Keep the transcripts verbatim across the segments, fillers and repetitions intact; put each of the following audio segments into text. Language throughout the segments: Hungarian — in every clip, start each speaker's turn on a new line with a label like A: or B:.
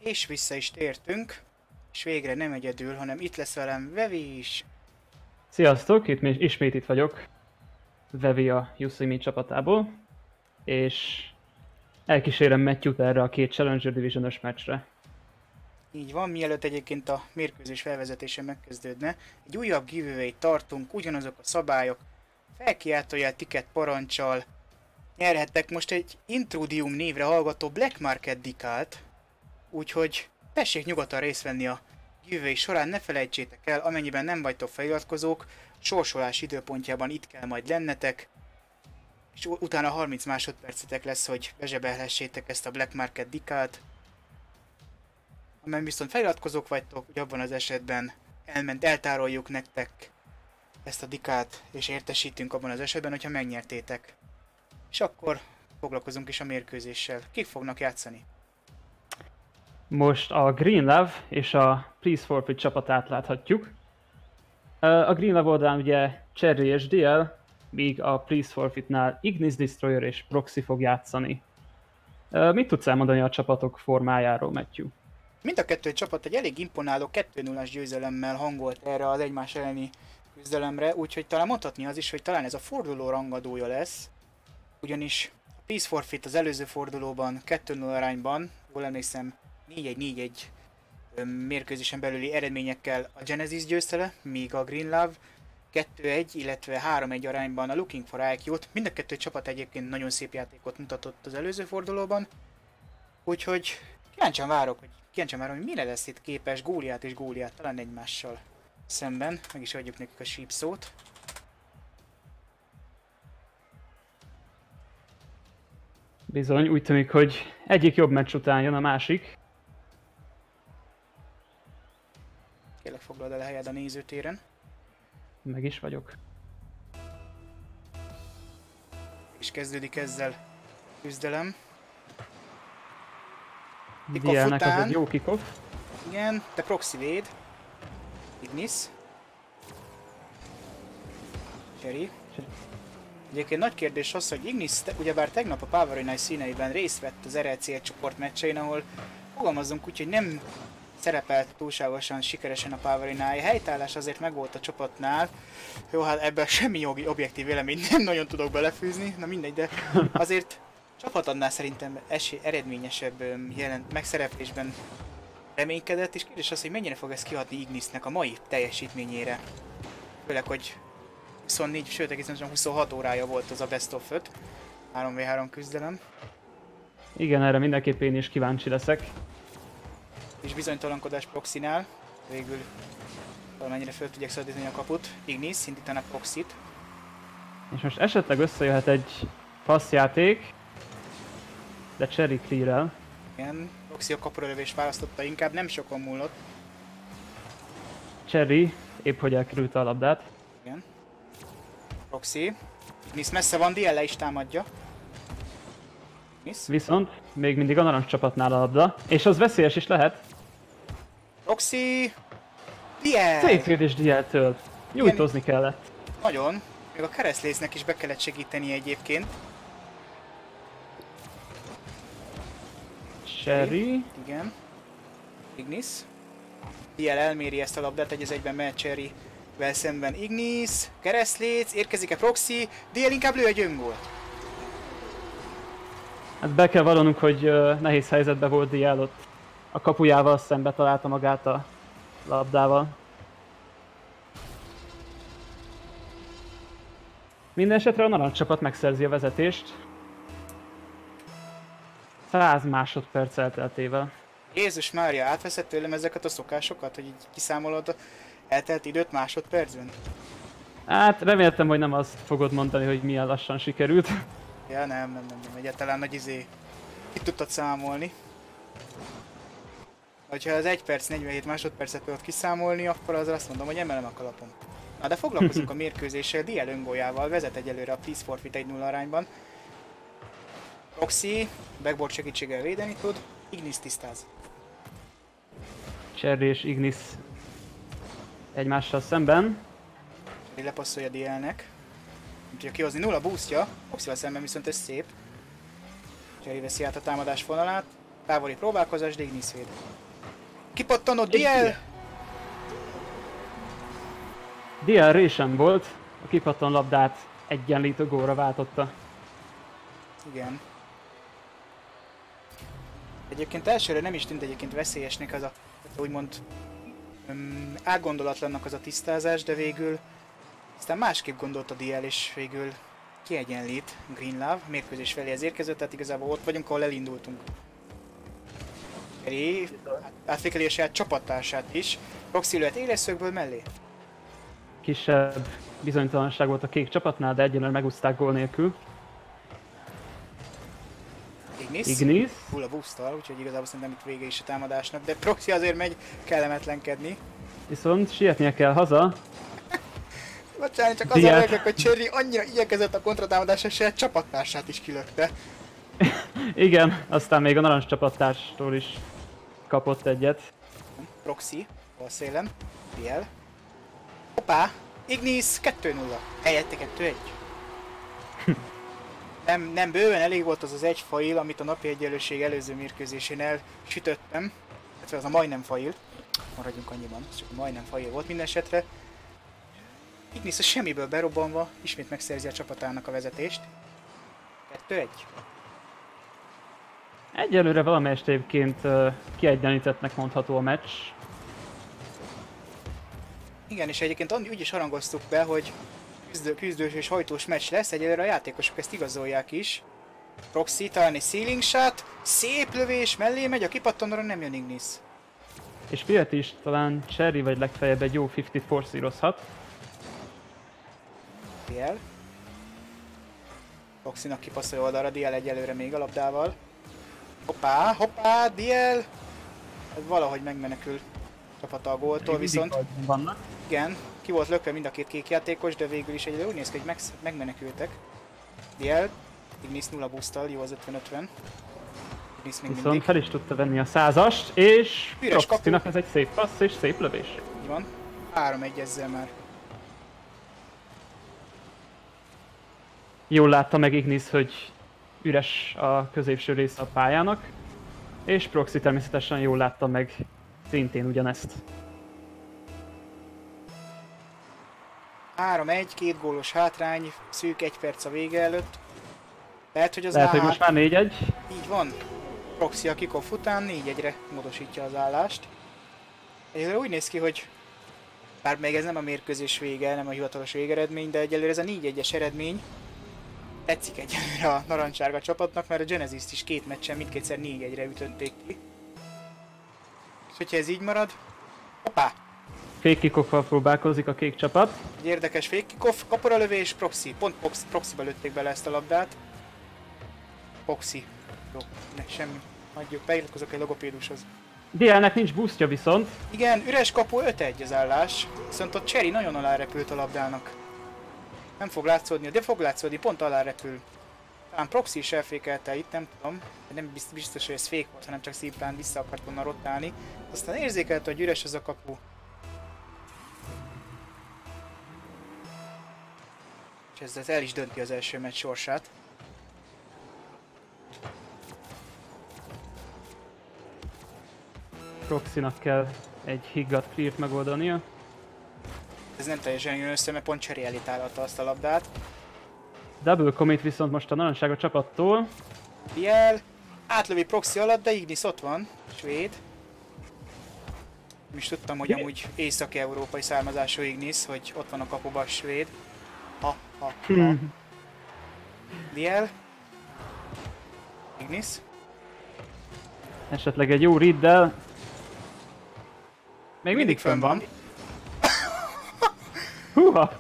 A: És vissza is tértünk, és végre nem egyedül, hanem itt lesz velem Vevi is.
B: Sziasztok, itt még ismét itt vagyok, Vevi a Yusuimi csapatából, és elkísérem Matthew-t erre a két Challenger Division-ös meccsre.
A: Így van, mielőtt egyébként a mérkőzés felvezetése megkezdődne, egy újabb giveaway-t tartunk, ugyanazok a szabályok, felkiáltójel, ticket parancsal, nyerhettek most egy Intrudium névre hallgató Black Market Decalt, úgyhogy tessék nyugodtan részt venni a giveaway során, ne felejtsétek el, amennyiben nem vagytok feliratkozók, sorsolás időpontjában itt kell majd lennetek, és utána harminc másodpercetek lesz, hogy bezsebelhessétek ezt a Black Market Decalt. Amely viszont feliratkozók vagytok, hogy abban az esetben elment, eltároljuk nektek ezt a dikát, és értesítünk abban az esetben, hogyha megnyertétek. És akkor foglalkozunk is a mérkőzéssel. Kik fognak játszani?
B: Most a Green Love és a Please Forfeit csapatát láthatjuk. A Green Love oldalán ugye Cherry és dé el, míg a Please Forfeitnál Ignis Destroyer és Proxy fog játszani. Mit tudsz elmondani a csapatok formájáról, Matthew?
A: Mind a kettő csapat egy elég imponáló kettő nullás győzelemmel hangolt erre az egymás elleni küzdelemre, úgyhogy talán mondhatni az is, hogy talán ez a forduló rangadója lesz, ugyanis a Please Forfeit az előző fordulóban kettő null arányban, jól emlékszem, négy egy négy egy mérkőzésen belüli eredményekkel a Genesis győzte le, míg a Green Love kettő egy, illetve három egy arányban a Looking for i q-t. Mind a kettő csapat egyébként nagyon szép játékot mutatott az előző fordulóban, úgyhogy kíváncsian várok, hogy kíváncsian várom, hogy mire lesz itt képes Góliát és Góliát talán egymással szemben. Meg is adjuk nekik a síp szót.
B: Bizony, úgy tűnik, hogy egyik jobb meccs után jön a másik.
A: Kérlek, foglald el a helyed a nézőtéren.
B: Meg is vagyok.
A: És kezdődik ezzel a küzdelem.
B: dé el-nek az egy jó kickoff.
A: Igen, te Proxy véd. Ignis. Cherry. Egyébként nagy kérdés az, hogy Ignis te, ugyebár tegnap a Power Night színeiben részt vett az er el cé csoport meccsein, ahol fogalmazunk úgy, hogy nem szerepelt túlságosan sikeresen a Power Night. Helytállás azért megvolt a csapatnál. Jó, hát ebben semmi jogi objektív véleményt nem nagyon tudok belefűzni, na mindegy, de azért csapatadnál szerintem esély, eredményesebb jelent megszereplésben reménykedett, és kérdés az, hogy mennyire fog ez kihatni Ignisnek a mai teljesítményére. Főleg, hogy huszonnégy, sőt egészen huszonhat órája volt az a Best of öt három vé három küzdelem.
B: Igen, erre mindenképp én is kíváncsi leszek.
A: És bizonytalankodás Proxynál, végül valamennyire föl tudják szedni a kaput. Ignis indítanak Proxyt.
B: És most esetleg összejöhet egy passzjáték, de Cherry clear-el.
A: Igen, Proxy a kapurölövést választotta, inkább nem sokon múlott.
B: Cherry épp hogy elkerülte a labdát.
A: Igen. Proxy. Ignis messze van, dé el le is támadja. Ignis.
B: Viszont még mindig a narancs csapatnál a labda, és az veszélyes is lehet.
A: Proxy! dé el!
B: Szép védés dé el-től. Nyújtózni kellett.
A: Nagyon. Még a keresztlésznek is be kellett segíteni egyébként.
B: Cherry.
A: Igen. Ignis. dé el elméri ezt a labdát, egy az egyben megy Cherryvel szemben. Ignis. Keresztléc. Érkezik-e Proxy? dé el inkább lő egy öngolt.
B: Hát be kell vallanunk, hogy uh, nehéz helyzetben volt dé el, ott a kapujával szembe találta magát a labdával. Minden esetre a narancs csapat megszerzi a vezetést. száz másodperc elteltével.
A: Jézus Mária, átveszed tőlem ezeket a szokásokat, hogy így kiszámolod a eltelt időt másodpercben?
B: Hát reméltem, hogy nem azt fogod mondani, hogy milyen lassan sikerült.
A: Ja, nem, nem, nem, nem, egyáltalán nagy izé. Itt tudtad számolni. Ha az egy perc negyvenhét másodpercet tudod kiszámolni, akkor az azt mondom, hogy emelem a kalapom. Na de foglalkozunk a mérkőzéssel, dé el öngóljával vezet egyelőre a Please Forfeit egy null arányban. Proxy backboard segítséggel védeni tud, Ignis tisztáz.
B: Cherry és Ignis egymással szemben.
A: Cherry lepasszolja dé el-nek. Nem tudja kihozni, nulla boostja, Proxyval szemben viszont ez szép. Cherry veszi át a támadás vonalát. Távoli próbálkozás, de Ignis véd. Kipattanott Diel!
B: Diel résen volt, a kipattan labdát egyenlítő gólra váltotta.
A: Igen. Egyébként elsőre nem is tűnt egyébként veszélyesnek az a, úgymond um, átgondolatlannak az a tisztázás, de végül aztán másképp gondolt a Diel, és végül kiegyenlít Green Love, mérkőzés felé ez érkezett, tehát igazából ott vagyunk, ahol elindultunk. Eri átvékeli a saját csapattársát is. Proxy lőtt éles szögből mellé.
B: Kisebb bizonytalanság volt a kék csapatnál, de egyenlően megúszták gól nélkül.
A: Ignis.
B: Ignis.
A: Full a boosttal, úgyhogy igazából szerintem itt vége is a támadásnak, de Proxy azért megy kellemetlenkedni.
B: Viszont sietnie kell haza.
A: Bocsánat, csak azzal vagyok, hogy Cherry annyira igyekezett a kontratámadásra, saját csapattársát is kilökte.
B: Igen, aztán még a narancs csapattárstól is kapott egyet.
A: Proxy, a szélen, Diel. Hoppá! Ignis kettő nulla. Helyette kettő egy. nem, nem bőven elég volt az az egy fail, amit a napi egyenlőség előző mérkőzésén elsütöttem. Hát az a majdnem fail. Maradjunk annyiban, ez csak a majdnem fail volt minden esetre. Ignis a semmiből berobbanva ismét megszerzi a csapatának a vezetést. kettő egy.
B: Egyelőre valamelyest egyébként uh, kiegyenlítettnek mondható a meccs.
A: Igen, és egyébként úgy is harangoztuk be, hogy küzdő, küzdős és hajtós meccs lesz, egyelőre a játékosok ezt igazolják is. Proxy talán egy ceiling shot, szép lövés, mellé megy, a kipattanóra nem jön Ignis.
B: És Piet is talán Cherry vagy legfeljebb egy jó ötvenöt forszírozhat.
A: Diel. Proxynak kipasszolja oldalra, Diel egyelőre még a labdával. Hoppá, hoppá, Diel! Ez valahogy megmenekül csapata a góltól, viszont...
B: Vannak.
A: Igen, ki volt lökve mind a két kék játékos, de végül is egyelőre úgy néz ki, hogy meg, megmenekültek. Diel, Ignis nulla boosttal, jó az ötven ötven. Ignis még
B: Viszont
A: mindig.
B: fel is tudta venni a százast, és
A: Üres
B: Proxynak
A: kapu.
B: ez egy szép passz és szép lövés.
A: Így van. három egy ezzel már.
B: Jól látta meg Ignis, hogy üres a középső része a pályának, és Proxy természetesen jól látta meg szintén ugyanezt.
A: három egy, két gólos hátrány, szűk egy perc a vége előtt. Lehet, hogy az
B: Lehet, hogy
A: hát...
B: most már négy egy.
A: Így van. Proxy a kickoff után négy egyre módosítja az állást. Egyelőre úgy néz ki, hogy bár még ez nem a mérkőzés vége, nem a hivatalos végeredmény, de egyelőre ez a négy egyes eredmény tetszik egyelőre a narancsárga csapatnak, mert a Genesis-t is két meccsen mindkétszer négy egyre ütötték ki. És hogyha ez így marad... Hoppá!
B: Fake kickoffal próbálkozik a kék csapat.
A: Egy érdekes fake kickoff, kapura lövés, Proxy. Pont Proxy, Proxyba lőtték bele ezt a labdát. Proxy. Jó, ne, semmi. Hagyjuk, beiratkozok egy logopédushoz.
B: Dielnek nincs boostja viszont.
A: Igen, üres kapu öt egy az állás, viszont ott Cherry nagyon alárepült a labdának. Nem fog látszódni, de fog látszódni, pont alárepül. Talán Proxy is elfékelte itt, nem tudom. Nem biztos, hogy ez fake volt, hanem csak szépen vissza akart volna rotálni. Aztán érzékelte, hogy üres az a kapu. És ezzel el is dönti az első meccs sorsát.
B: Proxynak kell egy higgadt cleart megoldania.
A: Ez nem teljesen jön össze, mert pont Cherry elé tálalta azt a labdát.
B: Double commit viszont most a narancsága csapattól.
A: Diel, átlövi Proxy alatt, de Ignis ott van, svéd. Nem is tudtam, hogy amúgy észak-európai származású Ignis, hogy ott van a kapuba a svéd. Ha, ha, ha. Diel. Ignis.
B: Esetleg egy jó riddel. Még mindig,
A: Mindig
B: fönn van.
A: van.
B: Húha!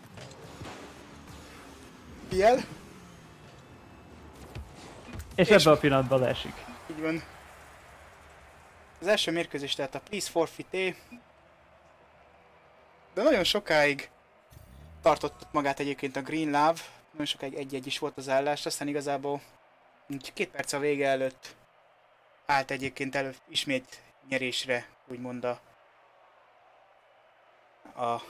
A: Diel.
B: És,
A: És-
B: ebbe a pillanatban leesik.
A: Így van. Az első mérkőzés tehát a Please Forfeit. De nagyon sokáig tartott magát egyébként a Green Love. Nagyon sokáig egy-egy is volt az állás, aztán igazából így két perc a vége előtt állt egyébként elő ismét nyerésre, úgymond a a, a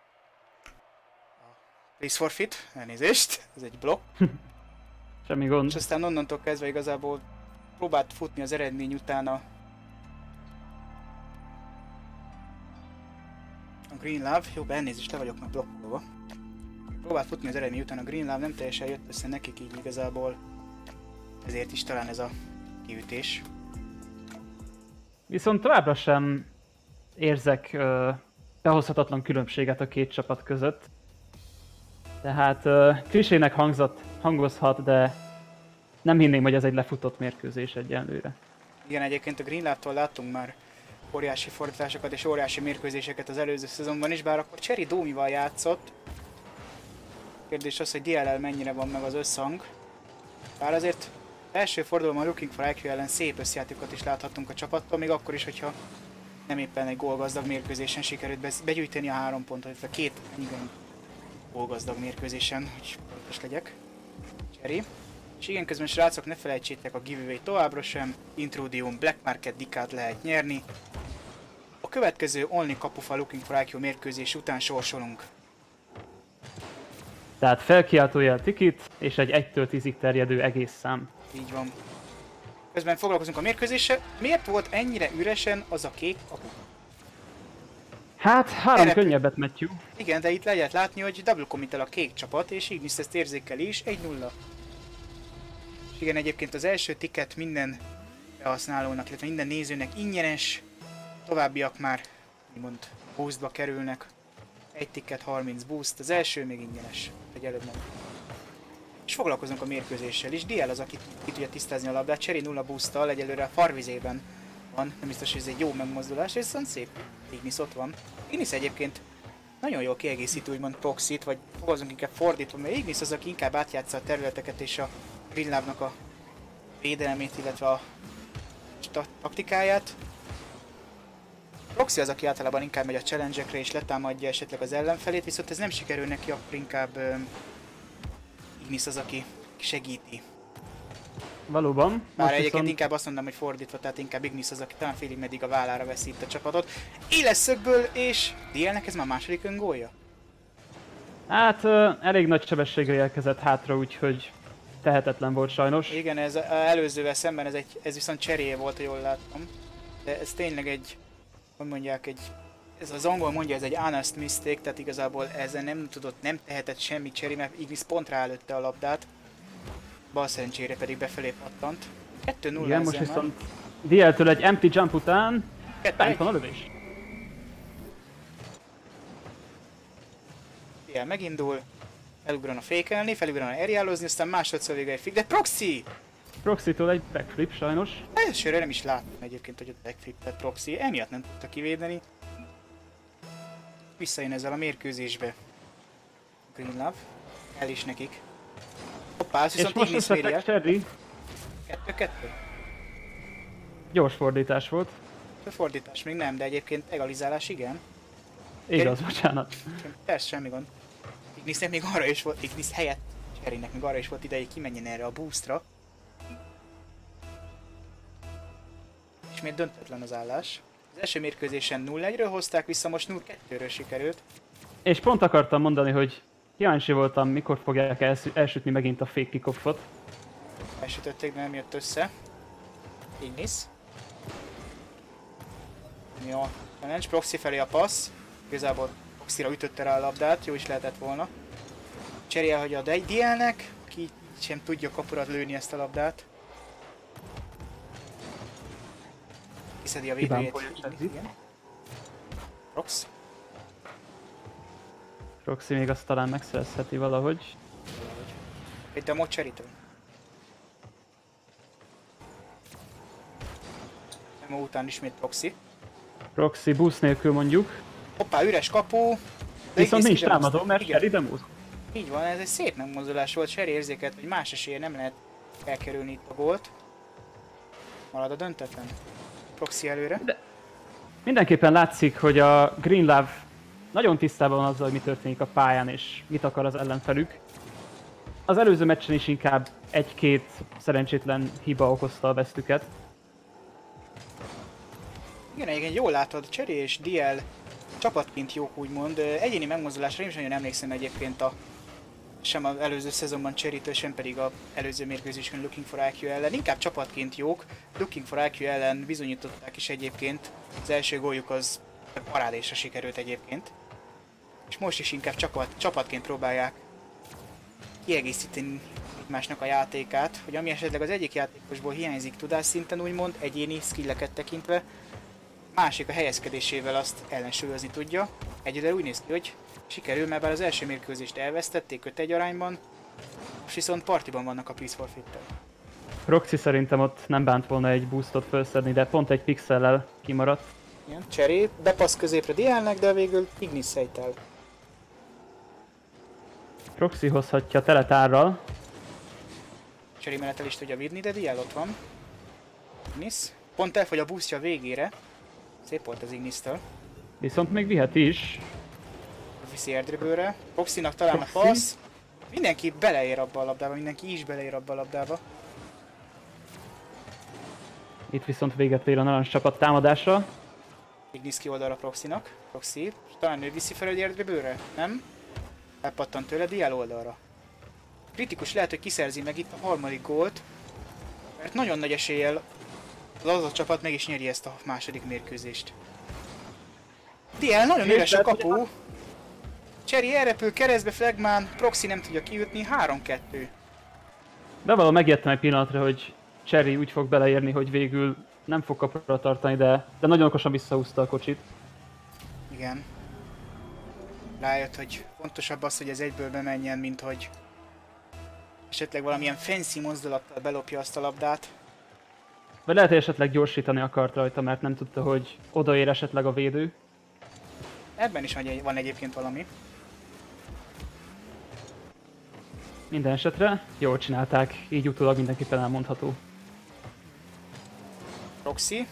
A: Please Forfeit, elnézést, ez egy blokk.
B: Semmi gond.
A: És aztán onnantól kezdve igazából próbált futni az eredmény után a, a Green Love. Jó, elnézést, le vagyok már blokkolva. Próbált futni az eredmény után a Green Love, nem teljesen jött össze nekik így igazából. Ezért is talán ez a kiütés.
B: Viszont továbbra sem érzek uh, behozhatatlan különbséget a két csapat között. Tehát uh, klisének hangzott, hangozhat, de nem hinném, hogy ez egy lefutott mérkőzés egyenlőre.
A: Igen, egyébként a Green Love-tól láttunk már óriási fordításokat és óriási mérkőzéseket az előző szezonban is, bár akkor Cherry Domival játszott. Kérdés az, hogy dé el el mennyire van meg az összhang. Bár azért első fordulóban a Looking for i kú ellen szép összjátékot is láthattunk a csapattól, még akkor is, hogyha nem éppen egy gólgazdag mérkőzésen sikerült begyűjteni a három pontot, illetve két igen gólgazdag mérkőzésen, hogy pontos legyek. Cherry. És igen, közben srácok, ne felejtsétek a giveaway továbbra sem. Intrudium Black Market dikát lehet nyerni. A következő Only Kapufa Looking for i kú mérkőzés után sorsolunk.
B: Tehát felkiáltójel tikit, és egy egytől tízig terjedő egész szám.
A: Így van. Közben foglalkozunk a mérkőzéssel. Miért volt ennyire üresen az a kék kapu?
B: Hát, három
A: Erre...
B: könnyebbet, Matthew.
A: Igen, de itt lehet látni, hogy double commit-el a kék csapat, és Ignis ezt érzékeli is, egy nulla. És igen, egyébként az első ticket minden felhasználónak, illetve minden nézőnek ingyenes, továbbiak már, úgymond, boostba kerülnek. Egy ticket, harminc boost, az első még ingyenes, egy előbb nem. És foglalkozunk a mérkőzéssel is, dé el az, aki ki tudja tisztázni a labdát, Cherry nulla boosttal, egyelőre a farvizében van, nem biztos, hogy ez egy jó megmozdulás, és viszont szép, Ignis ott van. Ignis egyébként nagyon jól kiegészítő, úgymond proxit, vagy fogalmazunk inkább fordítva, mert Ignis az, aki inkább átjátsza a területeket és a Green Love-nak a védelmét, illetve a taktikáját. Proxy az, aki általában inkább megy a challenge-ekre és letámadja esetleg az ellenfelét, viszont ez nem sikerül neki, akkor inkább um, Ignis az, aki segíti.
B: Valóban.
A: Bár egyébként
B: viszont...
A: inkább azt mondom, hogy fordítva, tehát inkább Ignis az, aki talán félig meddig a vállára veszi itt a csapatot. Éles szögből, és dé el-nek ez már második öngólja?
B: Hát uh, elég nagy sebességgel érkezett hátra, úgyhogy tehetetlen volt sajnos.
A: Igen, ez előzővel szemben ez, egy, ez viszont cseréje volt, ha jól láttam. De ez tényleg egy, hogy mondják, egy, ez az angol mondja, ez egy honest mistake, tehát igazából ezzel nem tudott, nem tehetett semmit Cherry, mert Ignis pont ráelőtte a labdát. Bal szerencsére pedig befelé pattant. kettő nulla.
B: Igen, most viszont dé el-től egy empty jump után bent van a lövés.
A: dé el megindul, felugran a fékelni, felugran a aerialozni, aztán másodszor végül egy fig, de Proxy!
B: Proxy-tól egy backflip sajnos.
A: Elsőre nem is láttam egyébként, hogy ott backflip lett Proxy, emiatt nem tudta kivédeni. Visszajön ezzel a mérkőzésbe. Green Love, el is nekik. Hoppá, ez viszont Ignis méri el.
B: Cherry.
A: kettő-kettő.
B: Gyors fordítás volt.
A: A fordítás még nem, de egyébként egalizálás igen.
B: Igaz, bocsánat.
A: Persze, semmi gond. Ignisnek még arra is volt, Ignis helyett Cherrynek még arra is volt ideig, kimenjen erre a boostra. Ismét döntetlen az állás. Az első mérkőzésen nulla egyről hozták vissza, most nulla kettőről sikerült.
B: És pont akartam mondani, hogy kíváncsi voltam, mikor fogják els elsütni megint a fake kickoffot.
A: Elsütötték, de nem jött össze. Ignis. Jó, challenge, Proxy felé a passz. Igazából Proxyra ütötte rá a labdát, jó is lehetett volna. Cherry elhagyja a dé el-nek, aki sem tudja kapurat lőni ezt a labdát. Kiszedi a védőjét. Prox.
B: Proxy még azt talán megszerezheti valahogy.
A: Itt a mod Cherry-től. Nem után ismét Proxy.
B: Proxy boost nélkül mondjuk.
A: Hoppá, üres kapu.
B: Viszont nincs támadó, mert Cherry demóz.
A: Így van, ez egy szép megmozdulás volt. Cherry érzékelt, hogy más esélye nem lehet elkerülni itt a gólt. Marad a döntetlen. Proxy előre.
B: De mindenképpen látszik, hogy a Green Love nagyon tisztában van azzal, hogy mi történik a pályán és mit akar az ellenfelük. Az előző meccsen is inkább egy-két szerencsétlen hiba okozta a vesztüket.
A: Igen, egyébként jól látod, Cherry és dé el csapatként jók úgymond. Egyéni megmozdulásra én is nagyon emlékszem egyébként a sem az előző szezonban Cherrytől, sem pedig az előző mérkőzésen Looking for i kú ellen. Inkább csapatként jók. Looking for i kú ellen bizonyították is egyébként. Az első góljuk az parádésra sikerült egyébként. És most is inkább csapat, csapatként próbálják kiegészíteni egymásnak a játékát, hogy ami esetleg az egyik játékosból hiányzik tudásszinten úgymond, egyéni skilleket tekintve, másik a helyezkedésével azt ellensúlyozni tudja. Egyelőre úgy néz ki, hogy sikerül, mert bár az első mérkőzést elvesztették öt egy arányban, most viszont partiban vannak a Please Forfeit-tel.
B: Proxy szerintem ott nem bánt volna egy boostot felszedni, de pont egy pixellel kimaradt.
A: Igen, Cherry, bepassz középre Dielnek, de végül Ignis szejtel.
B: Proxy hozhatja teletárral.
A: Cherry mellett el is tudja vidni, de Diel ott van. Ignis. Pont elfogy a boostja végére. Szép volt az Ignis-től.
B: Viszont még vihet is.
A: Viszi airdribble-re. Proxy-nak talán
B: Proxy.
A: a passz. Mindenki beleér abba a labdába, mindenki is beleér abba a labdába.
B: Itt viszont véget ér a narancs csapat támadása.
A: Ignis ki oldalra Proxy-nak. Proxy. Talán ő viszi fel egy airdribble-re? Nem? Elpattant tőle Diel oldalra. Kritikus lehet, hogy kiszerzi meg itt a harmadik gólt, mert nagyon nagy eséllyel az az a csapat meg is nyeri ezt a második mérkőzést. Diel nagyon üres a kapu. Cherry elrepül keresztbe, Flagman, Proxy nem tudja kiütni, három kettő.
B: Bevallom, megijedtem egy pillanatra, hogy Cherry úgy fog beleérni, hogy végül nem fog kapra tartani, de, de nagyon okosan visszahúzta a kocsit.
A: Igen. Rájött, hogy fontosabb az, hogy ez egyből bemenjen, mint hogy esetleg valamilyen fancy mozdulattal belopja azt a labdát.
B: Vagy lehet, hogy esetleg gyorsítani akart rajta, mert nem tudta, hogy odaér esetleg a védő.
A: Ebben is van egyébként valami.
B: Minden esetre jól csinálták, így utólag mindenképpen elmondható.
A: Proxy.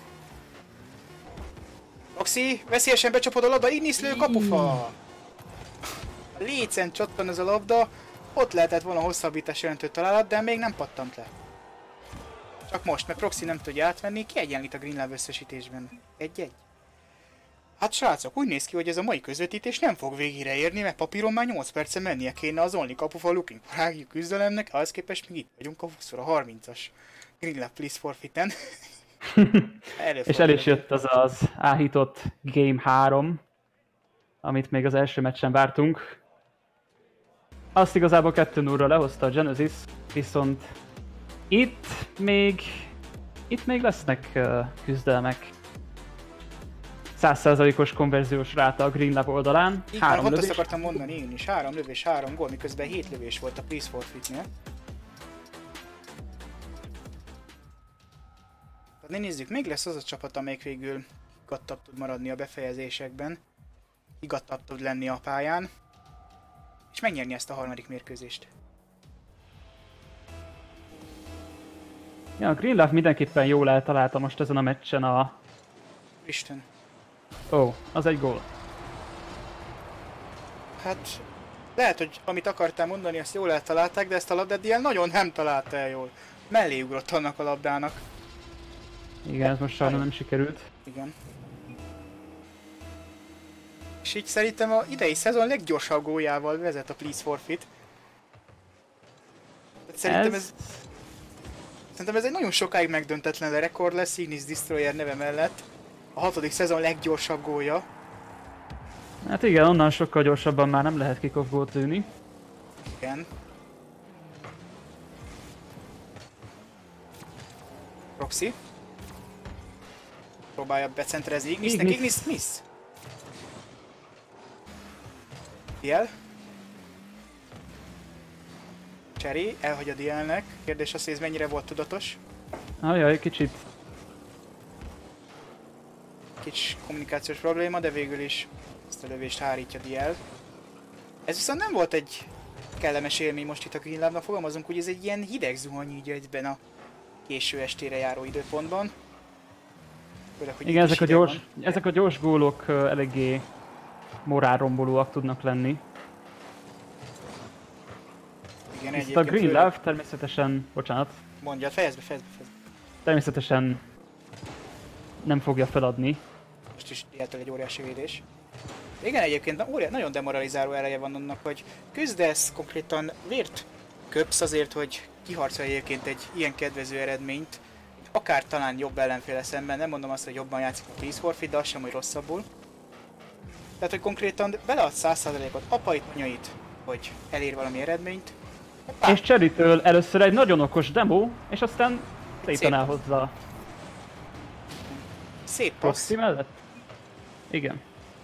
A: Proxy, veszélyesen becsapod a labda, Ignis lő, kapufa! A lécen csattan ez a labda, ott lehetett volna hosszabbítás jelentő találat, de még nem pattant le. Csak most, mert Proxy nem tudja átvenni, kiegyenlít a Green Love összesítésben. Egy-egy. Hát srácok, úgy néz ki, hogy ez a mai közvetítés nem fog végére érni, mert papíron már nyolc perce mennie kéne az Only Kapufa Looking for i kú küzdelemnek, ahhoz képest még itt vagyunk a húsz a harmincas Green Love Please Forfeiten.
B: És el is jött az az áhított Game három, amit még az első meccsen vártunk. Azt igazából kettő nullra lehozta a Genesis, viszont itt még, itt még lesznek uh, küzdelmek. száz százalékos konverziós ráta a Green Love oldalán.
A: Így
B: három
A: van,
B: lövés.
A: azt akartam mondani én is. Három lövés, három gól, miközben hét lövés volt a Please Forfeit-nél. Tehát nézzük, még lesz az a csapat, amelyik végül higgadtabb tud maradni a befejezésekben. Higgadtabb tud lenni a pályán. És megnyerni ezt a harmadik mérkőzést.
B: Ja, a Green Love mindenképpen jól eltalálta most ezen a meccsen a...
A: Isten.
B: Ó, oh, az egy gól.
A: Hát lehet, hogy amit akartál mondani, azt jól eltalálták, de ezt a labdát ilyen nagyon nem találta el jól. Mellé ugrott annak a labdának.
B: Igen, ez most sajnos nem sikerült.
A: Igen. És így szerintem a idei szezon leggyorsabb góljával vezet a Please Forfeit. Szerintem ez... ez... Szerintem ez egy nagyon sokáig megdöntetlen rekord lesz Ignis Destroyer neve mellett. A hatodik szezon leggyorsabb gólja.
B: Hát igen, onnan sokkal gyorsabban már nem lehet kick-off gólt lőni.
A: Igen. Proxy. Próbálja becentrezni Ignisnek,
B: Ignis.
A: Ignis miss. Diel. Cherry, elhagy a Dielnek. Kérdés az, hogy ez mennyire volt tudatos.
B: Ajaj, kicsit.
A: Kicsi kommunikációs probléma, de végül is ezt a lövést hárítja Diel. Ez viszont nem volt egy kellemes élmény most itt a Green Love-nak, fogalmazunk, hogy ez egy ilyen hideg zuhany így egyben a késő estére járó időpontban. Főleg, hogy
B: Igen, ezek a, gyors, ezek a gyors gólok uh, eléggé morálrombolóak tudnak lenni.
A: Igen,
B: Itt a Green
A: főleg...
B: Love természetesen, bocsánat,
A: Mondja, fejezd be, fejezd be, fejezd be.
B: természetesen nem fogja feladni.
A: Most is Dieltől egy óriási védés. Igen, egyébként óriá, nagyon demoralizáló eleje van annak, hogy küzdesz, konkrétan vért köpsz azért, hogy kiharcolj egyébként egy ilyen kedvező eredményt, akár talán jobb ellenféle szemben, nem mondom azt, hogy jobban játszik a Peace Forfeit, de az sem, hogy rosszabbul. Tehát, hogy konkrétan belead száz százalékot apait, anyait, hogy elér valami eredményt.
B: Hoppá. És Cherrytől először egy nagyon okos demo, és aztán szépen elhozza.
A: Szép passz.
B: Proxy mellett? Igen.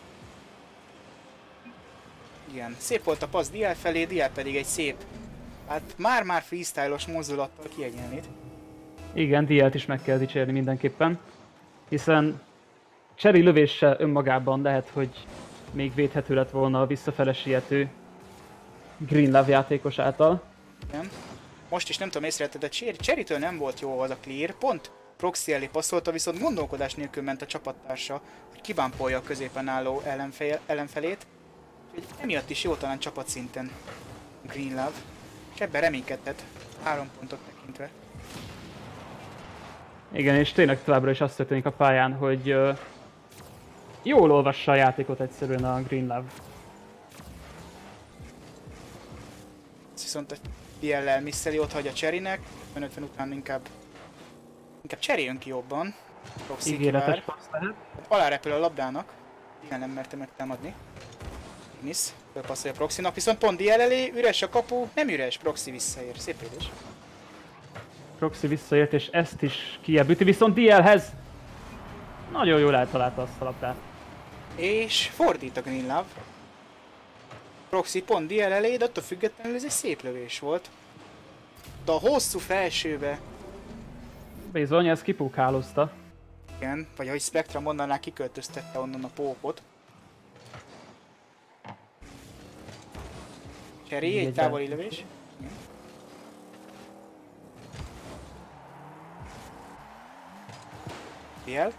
A: Igen, szép volt a passz Diel felé, Diel pedig egy szép, hát már-már freestyle-os mozdulattal kiegyenlít.
B: Igen, Dielt is meg kell dicsérni mindenképpen, hiszen Cherry lövése önmagában lehet, hogy még védhető lett volna a visszafele siető Green Love játékos által.
A: Igen. Most is nem tudom, észrevetted, de Cherrytől nem volt jó az a clear, pont Proxy elé passzolta, viszont gondolkodás nélkül ment a csapattársa, hogy kibámpolja a középen álló ellenfél, ellenfelét. Úgyhogy emiatt is jó talán csapatszinten Green Love, és ebben reménykedhet, három pontot tekintve.
B: Igen, és tényleg továbbra is azt történik a pályán, hogy uh, jól olvassa a játékot egyszerűen a Green Love.
A: Ez viszont a D L-lel misszeli, ott hagyja Cherrynek, ötven után inkább inkább Cherry jön ki jobban. Proxy
B: ígéretes passz lehet.
A: Alá repül a labdának, igen, nem merte megtámadni. Ignis, fölpasszolja Proxynak, viszont pont D L elé, üres a kapu, nem üres, Proxy visszaér, szép védés.
B: Proxy visszaért, és ezt is kiebüti, viszont D L-hez nagyon jól eltalálta azt a labdát.
A: És fordít a Green Love. Proxy pont D L elé, de attól függetlenül ez egy szép lövés volt. De a hosszú felsőbe.
B: Bizony, ez kipukálozta.
A: Igen, vagy ahogy Spectra mondaná, kiköltöztette onnan a pókot. Cherry, egy távoli lövés. Igen. D L.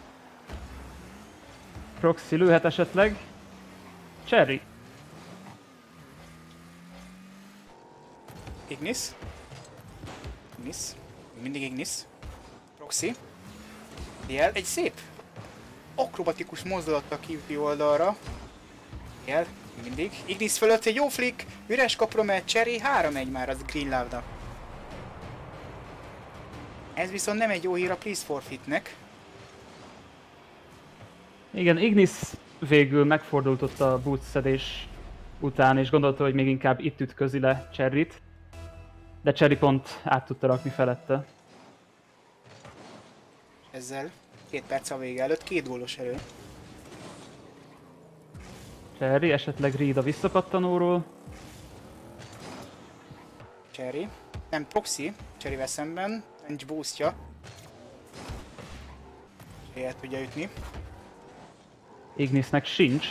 B: Proxy lőhet esetleg. Cherry.
A: Ignis. Ignis. Mindig Ignis. Proxy. D L. Egy szép akrobatikus mozdulattal kiüti oldalra. D L. Mindig. Ignis fölött egy jó flick. Üres kapra megy Cherry. három egy már az Green Love-nak. Ez viszont nem egy jó hír a Please Forfeitnek.
B: Igen, Ignis végül megfordult ott a boot szedés után, és gondolta, hogy még inkább itt ütközi le Cherryt. De Cherry pont át tudta rakni felette.
A: Ezzel két perc a vége előtt, két gólos elő.
B: Cherry, esetleg Reed a visszapattanóról.
A: Cherry. Nem, Proxy. Cherryvel szemben. Nincs boostja. Cherry el tudja ütni.
B: Ignisnek sincs.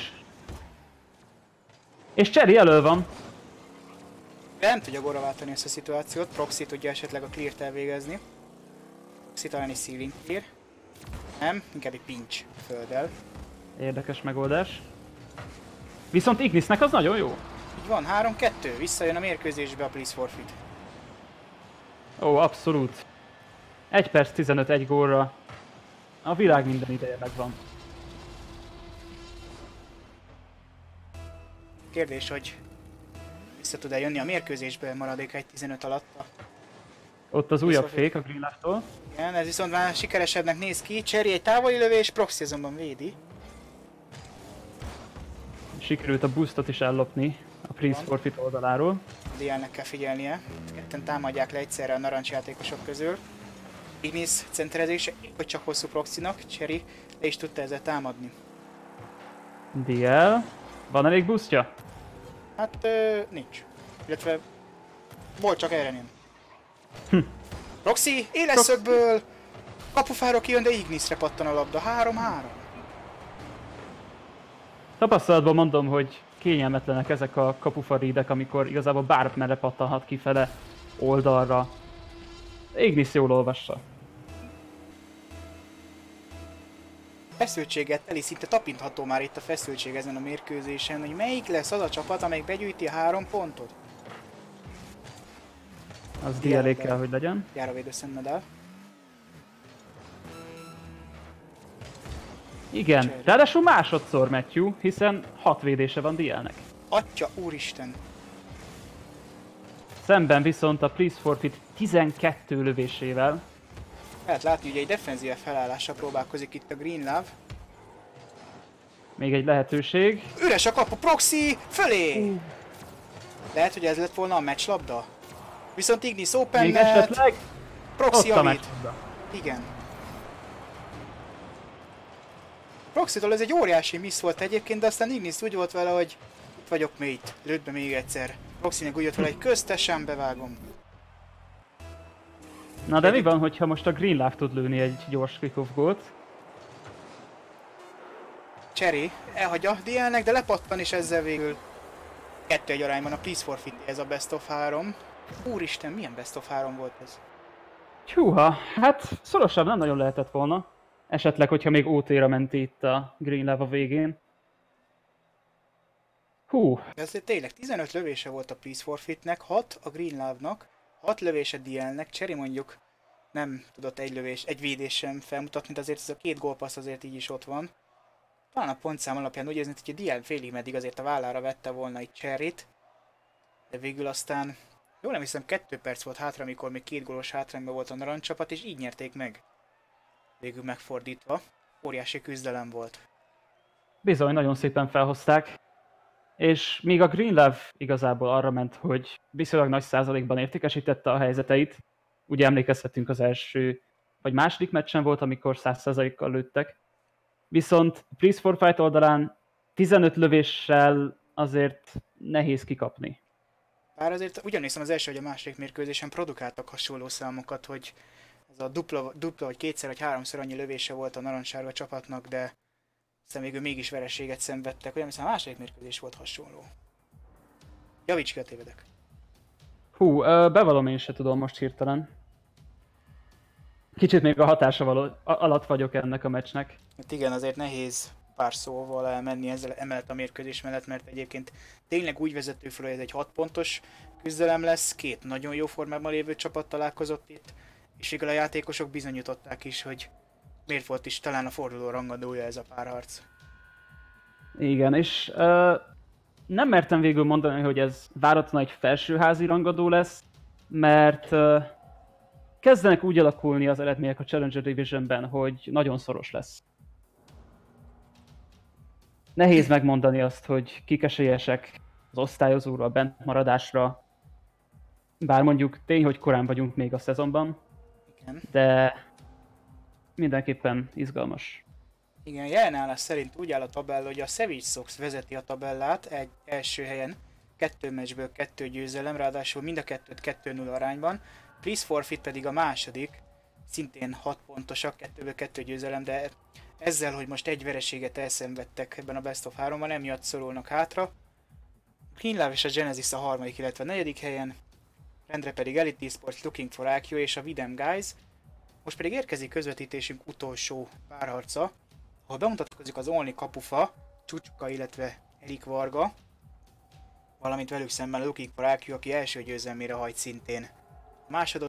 B: És Cherry elő van.
A: De nem tudja góra váltani ezt a szituációt. Proxy tudja esetleg a clear-t elvégezni. Proxy talán egy ceiling clear. Nem, inkább egy pinch földdel.
B: Érdekes megoldás. Viszont Ignisnek az nagyon jó.
A: Így van, három kettő. Visszajön a mérkőzésbe a Please Forfeit.
B: Ó, abszolút. egy perc tizenöt egy gólra. A világ minden ideje megvan.
A: Kérdés, hogy vissza tud-e jönni a mérkőzésbe maradék egy tizenöt alatt.
B: Ott az újabb fék a Green Love-tól.
A: Igen, ez viszont már sikeresebbnek néz ki. Cherry egy távoli lövés, Proxy azonban védi.
B: Sikerült a boostot is ellopni a Please Forfeit oldaláról.
A: D L-nek kell figyelnie. Ketten támadják le egyszerre a narancsjátékosok közül. Ignis centerezése, hogy csak hosszú Proxynak, Cherry le is tudta ezzel támadni.
B: D L. Van elég boostja?
A: Hát ö, nincs. Illetve volt, csak erre nem.
B: Hm.
A: Proxy éleszögből kapufára kijön, de Ignisre pattan a labda. három három.
B: Tapasztalatban mondom, hogy kényelmetlenek ezek a kapufarídek, amikor igazából bármerre pattanhat kifele, oldalra. Ignis jól olvassa.
A: Feszültséget teli, szinte tapintható már itt a feszültség ezen a mérkőzésen, hogy melyik lesz az a csapat, amelyik begyűjti a három pontot.
B: Az D L-é kell, hogy legyen.
A: Jár a védőszentmedál.
B: Igen,
A: Cherry.
B: ráadásul másodszor Matthew, hiszen hat védése van Dielnek.
A: Atya úristen!
B: Szemben viszont a Please Forfeit tizenkettő lövésével.
A: Lehet látni, hogy egy defenzíve felállásra próbálkozik itt a Green Love.
B: Még egy lehetőség.
A: Üres a kapu, Proxy! Fölé! Uh. Lehet, hogy ez lett volna a meccslabda? Viszont Ignis open
B: Még
A: net,
B: esetleg
A: Proxy
B: ott a
A: javít.
B: meccslabda.
A: Igen. Proxytól ez egy óriási miss volt egyébként, de aztán Ignis úgy volt vele, hogy itt vagyok mate, lőd be még egyszer. Proxynek úgy jött vele, hogy köztesen bevágom.
B: Na de mi van, hogyha most a Green Love tud lőni egy gyors kick-off gólt?
A: Cherry elhagyja Dielnek, de lepattan is ezzel végül. Kettő egy arányban a Please Forfeit, ez a best of három. Úristen, milyen best of három volt ez?
B: Húha, hát szorosabb nem nagyon lehetett volna. Esetleg, hogyha még ó té-ra ment itt a Green Love a végén. Hú.
A: Ez tényleg tizenöt lövése volt a Please Forfeitnek, hat a Green Love-nak, hat lövése Dielnek, Cherry mondjuk nem tudott egy lövés, egy védés sem felmutatni, de azért ez a két gólpassz azért így is ott van. Talán a pontszám alapján úgy érzem, hogy a Diel félig meddig azért a vállára vette volna itt Cherryt, de végül aztán, jól nem hiszem, kettő perc volt hátra, amikor még két gólos hátrányban volt a narancsapat, és így nyerték meg. Végül megfordítva, óriási küzdelem volt.
B: Bizony, nagyon szépen felhozták. És míg a Green Love igazából arra ment, hogy viszonylag nagy százalékban értékesítette a helyzeteit, ugye emlékezhetünk az első vagy második meccsen volt, amikor száz százalékkal lőttek. Viszont Please Forfeit oldalán tizenöt lövéssel azért nehéz kikapni.
A: Bár azért ugyanis az első vagy a második mérkőzésen produkáltak hasonló számokat, hogy ez a dupla, dupla vagy kétszer vagy háromszor annyi lövése volt a narancssárga csapatnak, de aztán végül mégis vereséget szenvedtek, olyan hiszem a második mérkőzés volt hasonló. Javíts ki, a tévedek.
B: Hú, bevallom, én se tudom most hirtelen. Kicsit még a hatása való, alatt vagyok ennek a meccsnek.
A: Hát igen, azért nehéz pár szóval elmenni ezzel emellett a mérkőzés mellett, mert egyébként tényleg úgy vezető fel, hogy ez egy hat pontos küzdelem lesz, két nagyon jó formában lévő csapat találkozott itt, és végül a játékosok bizonyították is, hogy miért volt is talán a forduló rangadója ez a párharc.
B: Igen, és uh, nem mertem végül mondani, hogy ez váratlan egy felsőházi rangadó lesz, mert uh, kezdenek úgy alakulni az eredmények a Challenger Divisionben, hogy nagyon szoros lesz. Nehéz megmondani azt, hogy kik esélyesek az osztályozóra, a bentmaradásra, bár mondjuk tény, hogy korán vagyunk még a szezonban,
A: Igen.
B: de mindenképpen izgalmas.
A: Igen, jelenállás szerint úgy áll a tabella, hogy a Savage Sox vezeti a tabellát egy első helyen, kettő meccsből kettő győzelem, ráadásul mind a kettőt kettő null arányban, Please Forfeit pedig a második, szintén hat pontosak, kettőből kettő győzelem, de ezzel, hogy most egy vereséget elszenvedtek ebben a Best of háromban, emiatt szorulnak hátra. Green Love és a Genesis a harmadik, illetve a negyedik helyen, rendre pedig Elite Esports, Looking for i kú és a Videm Guys. Most pedig érkezik közvetítésünk utolsó párharca, ahol bemutatkozik az Olni Kapufa, Csúcsuka, illetve Erik Varga, valamint velük szemben Looking for i kú, aki első győzelmére hajt szintén. A második